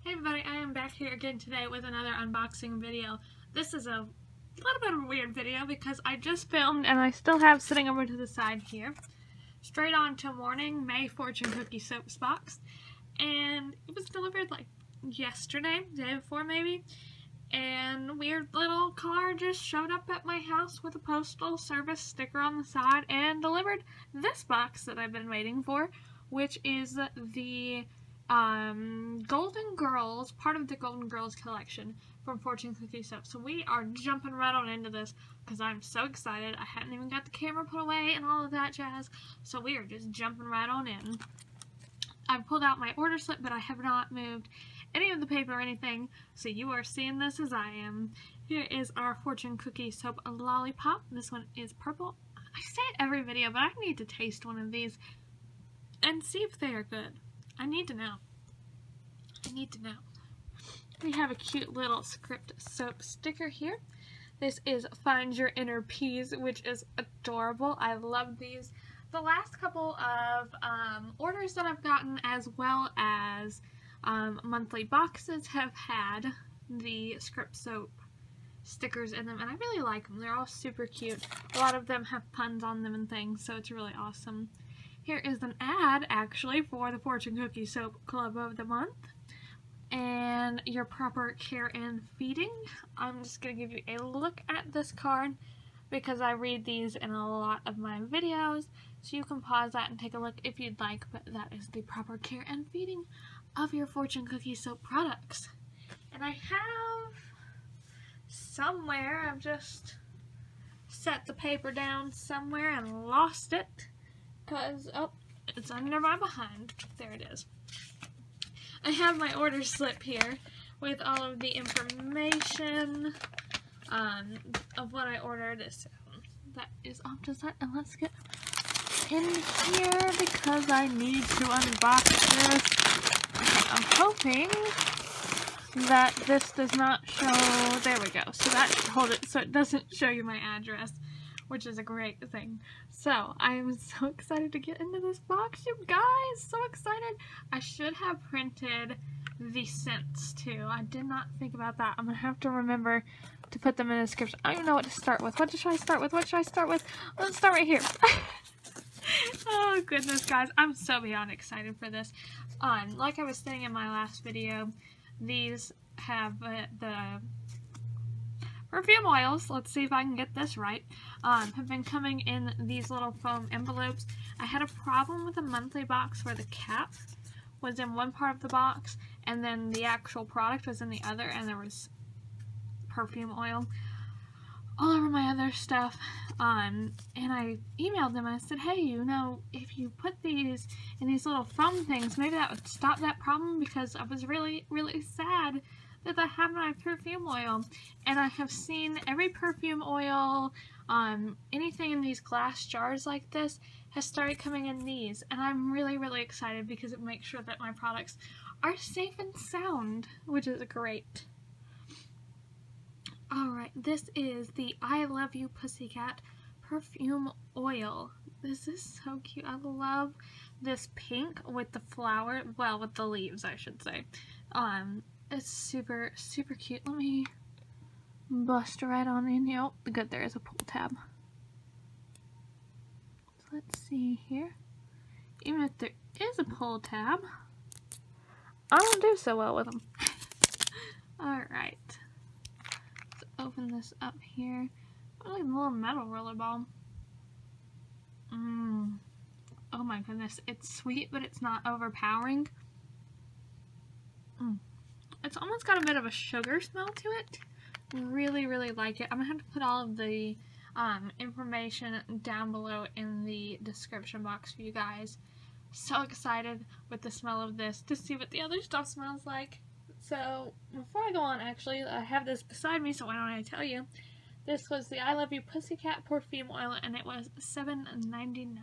Hey everybody, I am back here again today with another unboxing video. This is a little bit of a weird video because I just filmed and I still have sitting over to the side here. Straight on to morning, May Fortune Cookie Soaps box. And it was delivered like yesterday, day before maybe. And weird little car just showed up at my house with a postal service sticker on the side and delivered this box that I've been waiting for, which is the Golden Girls, part of the Golden Girls collection from Fortune Cookie Soap. So we are jumping right on into this because I'm so excited. I hadn't even got the camera put away and all of that jazz. So we are just jumping right on in. I've pulled out my order slip, but I have not moved any of the paper or anything. So you are seeing this as I am. Here is our Fortune Cookie Soap lollipop. This one is purple. I say it every video, but I need to taste one of these and see if they are good. I need to know. We have a cute little Script soap sticker here. This is Find Your Inner Peas, which is adorable. I love these. The last couple of orders that I've gotten, as well as monthly boxes, have had the Script soap stickers in them, and I really like them. They're all super cute. A lot of them have puns on them and things, so it's really awesome. Here is an ad, actually, for the Fortune Cookie Soap Club of the Month. And your proper care and feeding. I'm just going to give you a look at this card because I read these in a lot of my videos. So you can pause that and take a look if you'd like. But that is the proper care and feeding of your Fortune Cookie Soap products. And I have somewhere, I've just set the paper down somewhere and lost it. Because, oh, it's under my behind. There it is. I have my order slip here with all of the information of what I ordered. So that is off to the side. And let's get in here because I need to unbox this. I'm hoping that this does not show, there we go. So that should hold it so it doesn't show you my address, which is a great thing. So I am so excited to get into this box, you guys. So excited. I should have printed the scents too. I did not think about that. I'm gonna have to remember to put them in the description. I don't even know what to start with. What should I start with? What should I start with? Let's start right here. Oh goodness, guys, I'm so beyond excited for this. Like I was saying in my last video, these have the perfume oils, let's see if I can get this right, have been coming in these little foam envelopes. I had a problem with a monthly box where the cap was in one part of the box and then the actual product was in the other, and there was perfume oil all over my other stuff. And I emailed them and I said, hey, you know, if you put these in these little foam things, maybe that would stop that problem, because I was really, really sad that I have my perfume oil. And I have seen every perfume oil, anything in these glass jars like this has started coming in these, and I'm really, really excited because it makes sure that my products are safe and sound, which is great. Alright, this is the I Love You Pussycat perfume oil. This is so cute. I love this pink with the flower, well, with the leaves, I should say. It's super, super cute. Let me bust right on in here. Oh, good, there is a pull tab. So let's see here. Even if there is a pull tab, I don't do so well with them. Alright. Let's open this up here. Oh, look at the little metal roller ball. Oh my goodness. It's sweet, but it's not overpowering. It's almost got a bit of a sugar smell to it. Really, really like it. I'm going to have to put all of the information down below in the description box for you guys. So excited with the smell of this to see what the other stuff smells like. So, before I go on, actually, I have this beside me, so why don't I tell you. This was the I Love You Pussycat perfume oil, and it was $7.99.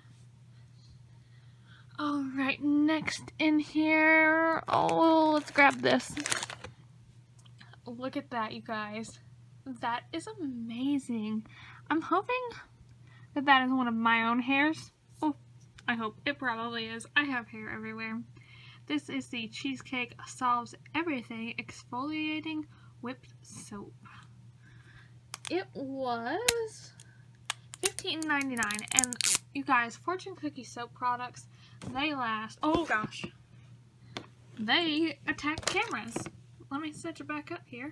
Alright, next in here, oh, let's grab this. Look at that, you guys. That is amazing. I'm hoping that that is one of my own hairs. Oh, I hope. It probably is. I have hair everywhere. This is the Cheesecake Solves Everything Exfoliating Whipped Soap. It was $15.99, and you guys, Fortune Cookie soap products, they last, oh gosh, they attack cameras. Let me set it back up here.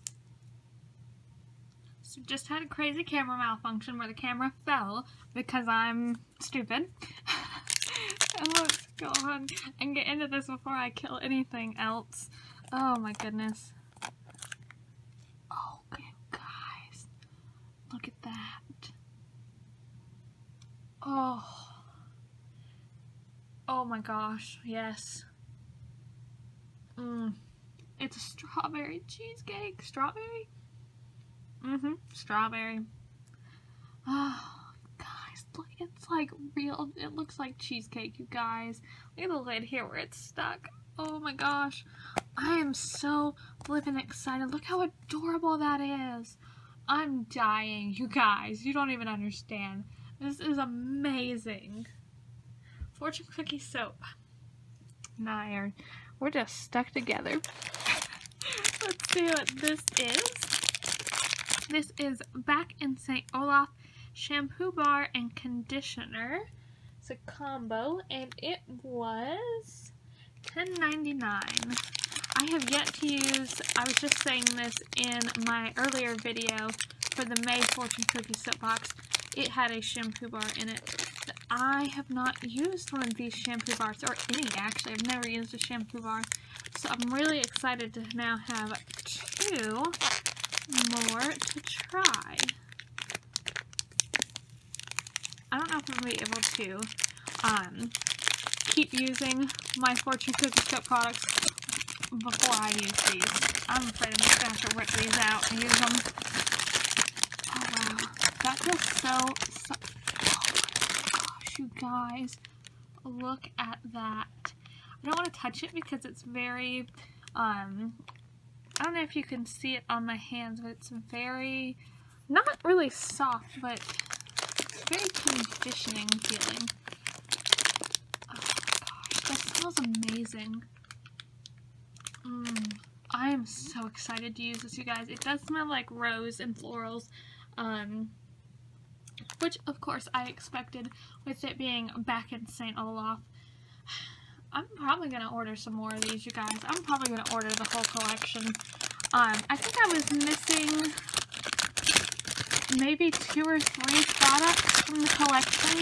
So just had a crazy camera malfunction where the camera fell because I'm stupid. Let's go on and get into this before I kill anything else. Oh my goodness. Oh, guys. Look at that. Oh. Oh my gosh. Yes. It's a strawberry cheesecake. Strawberry? Strawberry. Oh, guys, look, it's like real, it looks like cheesecake, you guys. Look at the lid here where it's stuck. Oh my gosh. I am so flippin' excited. Look how adorable that is. I'm dying, you guys. You don't even understand. This is amazing. Fortune Cookie soap. Nah, we're just stuck together. Let's see what this is. This is Back in St. Olaf shampoo bar and conditioner. It's a combo, and it was $10.99. I have yet to use, I was just saying this in my earlier video for the May Fortune Cookie soap box. It had a shampoo bar in it. I have not used one of these shampoo bars, or any actually. I've never used a shampoo bar. So I'm really excited to now have 2 more to try. I don't know if I'm going to be able to keep using my Fortune Cookie soap products before I use these. I'm afraid I'm just going to have to rip these out and use them. Oh wow, that feels so oh my gosh, you guys, look at that. I don't want to touch it because it's very, I don't know if you can see it on my hands, but it's very, not really soft, but very conditioning feeling. Oh my gosh, that smells amazing. I am so excited to use this, you guys. It does smell like rose and florals, which of course I expected with it being Back in St. Olaf. I'm probably going to order some more of these, you guys. I'm probably going to order the whole collection. I think I was missing maybe 2 or 3 products from the collection.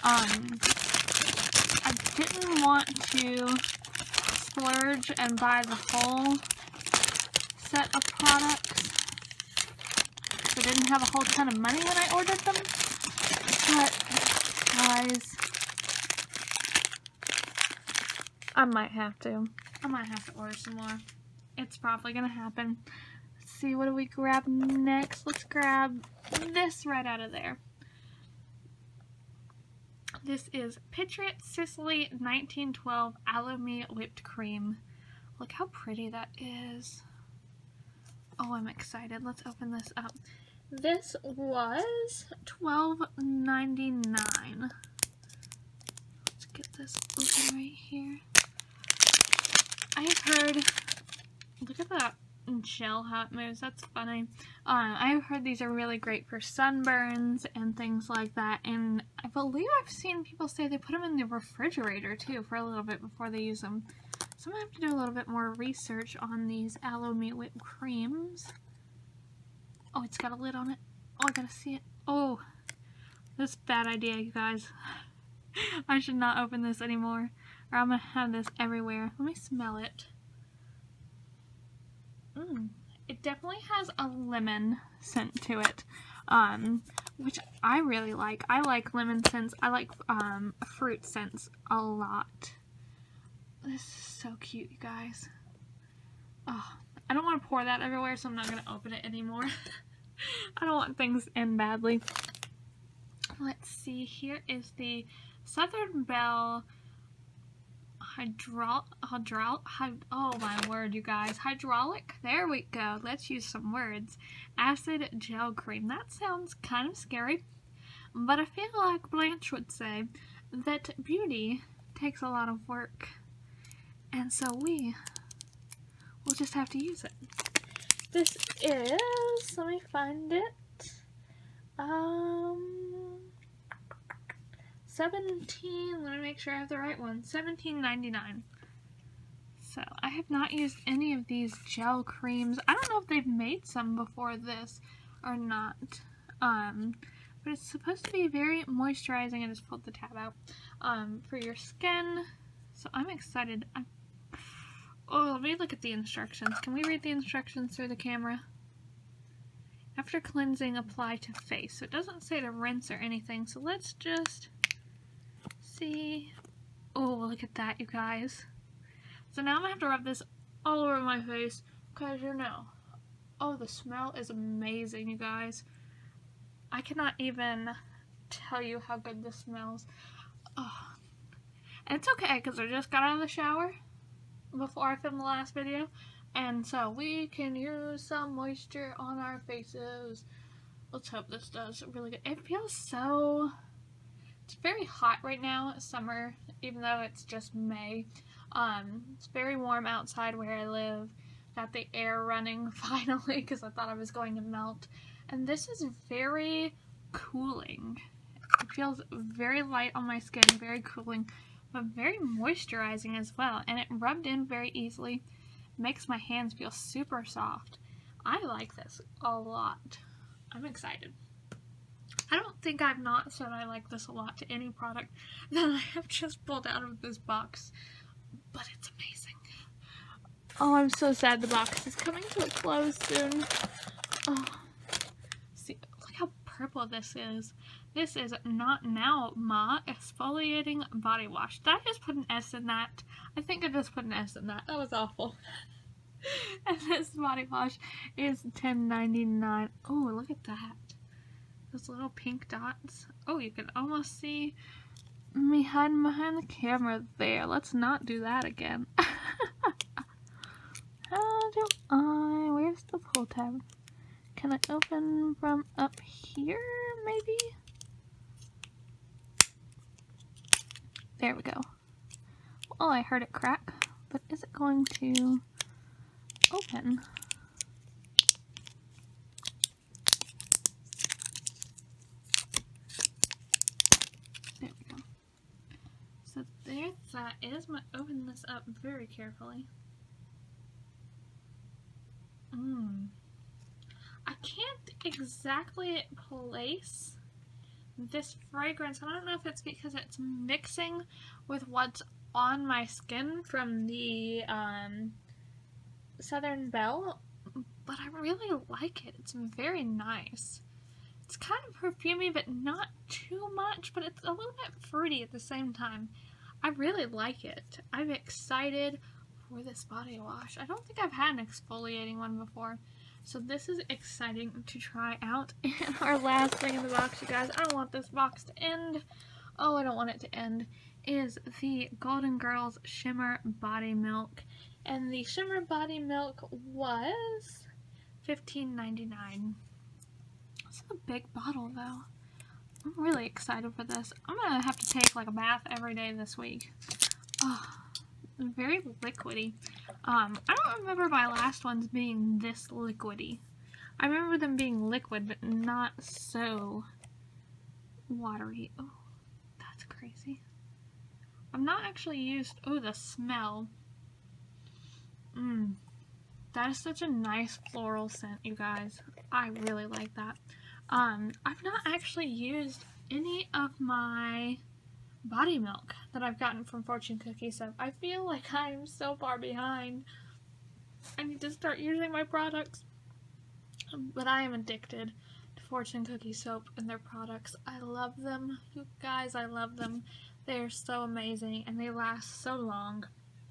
I didn't want to splurge and buy the whole set of products. I didn't have a whole ton of money when I ordered them. But, guys, I might have to order some more. It's probably gonna happen. Let's see, what do we grab next? Let's grab this right out of there. This is Picture It Sicily 1912 Alumi Whipped Cream. Look how pretty that is. Oh, I'm excited. Let's open this up. This was $12.99. Let's get this open right here. I've heard, look at that gel how it moves, that's funny. I've heard these are really great for sunburns and things like that, and I believe I've seen people say they put them in the refrigerator too for a little bit before they use them. So I'm going to have to do a little bit more research on these Alumi whipped creams. Oh, it's got a lid on it. Oh, I gotta see it. Oh, this is a bad idea, you guys. I should not open this anymore, or I'm gonna have this everywhere. Let me smell it. It definitely has a lemon scent to it, which I really like. I like lemon scents. I like fruit scents a lot. This is so cute, you guys. Oh, I don't want to pour that everywhere, so I'm not going to open it anymore. I don't want things to end badly. Let's see, here is the Southern Belle oh my word, you guys. Hydraulic? There we go. Let's use some words. Acid gel cream. That sounds kind of scary, but I feel like Blanche would say that beauty takes a lot of work. And so we'll just have to use it. This is, let me find it, 17, let me make sure I have the right one, $17.99. So I have not used any of these gel creams. I don't know if they've made some before this or not. But it's supposed to be very moisturizing. I just pulled the tab out for your skin. So I'm excited. Oh, let me look at the instructions. Can we read the instructions through the camera? After cleansing, apply to face. So it doesn't say to rinse or anything. So let's just see. Oh, look at that, you guys. So now I'm going to have to rub this all over my face because, you know, oh, the smell is amazing, you guys. I cannot even tell you how good this smells. Oh. And it's okay because I just got out of the shower before I filmed the last video. And so we can use some moisture on our faces. Let's hope this does really good. It feels so... It's very hot right now. It's summer, even though it's just May. It's very warm outside where I live. Got the air running finally because I thought I was going to melt. And this is very cooling. It feels very light on my skin, very cooling, but very moisturizing as well. And it rubbed in very easily. Makes my hands feel super soft. I like this a lot. I'm excited. I don't think I've not said I like this a lot to any product that I have just pulled out of this box. But it's amazing. Oh, I'm so sad the box is coming to a close soon. Oh. See, look how purple this is. This is Not Now Ma Exfoliating Body Wash. Did I just put an S in that? I think I just put an S in that. That was awful. And this body wash is $10.99. Oh, look at that. Those little pink dots. Oh, you can almost see me hiding behind the camera there. Let's not do that again. How do I... Where's the pull tab? Can I open from up here, maybe? There we go. Well, I heard it crack, but is it going to open? There we go. So there that is. I'm going to open this up very carefully. I can't exactly place this fragrance. I don't know if it's because it's mixing with what's on my skin from the Southern Belle, but I really like it. It's very nice. It's kind of perfumey, but not too much, but it's a little bit fruity at the same time. I really like it. I'm excited for this body wash. I don't think I've had an exfoliating one before, so this is exciting to try out. And our last thing in the box, you guys, I don't want this box to end. Oh, I don't want it to end, is the Golden Girls Shimmer Body Milk. And the Shimmer Body Milk was $15.99. It's a big bottle, though. I'm really excited for this. I'm gonna have to take like a bath every day this week. Oh, very liquidy. I don't remember my last ones being this liquidy. I remember them being liquid, but not so watery. Oh, that's crazy. I'm not actually used... Oh, the smell. That is such a nice floral scent, you guys. I really like that. I've not actually used any of my body milk that I've gotten from Fortune Cookie, so I feel like I'm so far behind. I need to start using my products. But I am addicted to Fortune Cookie soap and their products. I love them, you guys. I love them. They are so amazing and they last so long.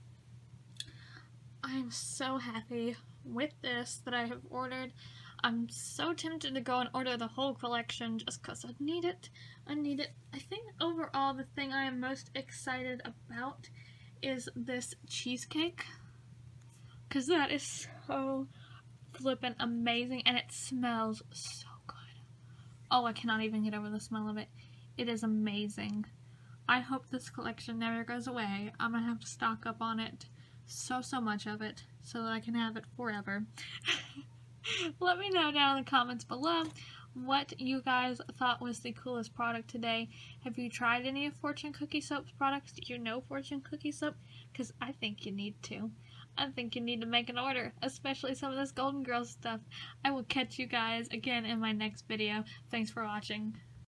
I am so happy with this that I have ordered. I'm so tempted to go and order the whole collection just because I need it. I need it. I think overall the thing I am most excited about is this cheesecake, because that is so flippin' amazing and it smells so good. Oh, I cannot even get over the smell of it. It is amazing. I hope this collection never goes away. I'm gonna have to stock up on it so much of it so that I can have it forever. Let me know down in the comments below what you guys thought was the coolest product today. Have you tried any of Fortune Cookie Soap's products? Do you know Fortune Cookie Soap? Because I think you need to. I think you need to make an order, especially some of this Golden Girls stuff. I will catch you guys again in my next video. Thanks for watching.